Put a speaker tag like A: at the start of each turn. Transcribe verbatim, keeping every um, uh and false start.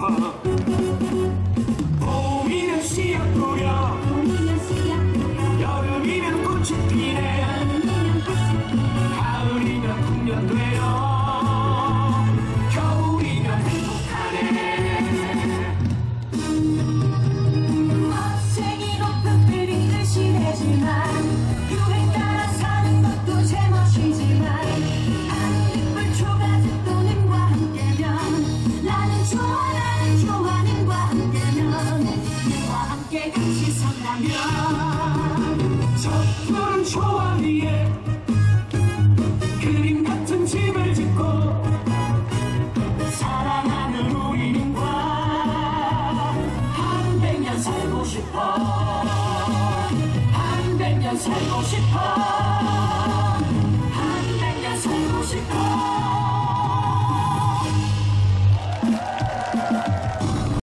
A: 싶어. 봄이면 씨앗 뿌려, 여름이면 꽃이 피네, 가을이면 풍년 되어, 겨울이면 행복하네.
B: 학생이 높은 빌딩을 심해지만 유행 따라 사는 것도 제멋이지만 한입불 초가집 또는과 함께면 나는 좋아 나는 좋아 님과 함께면 님과 함께 같이 산다면
A: 저 푸른 초원 위에 그림 같은 집을 짓고
B: 사랑하는 우리 님과 한 백 년 살고 싶어 한 백 년 살고 싶어.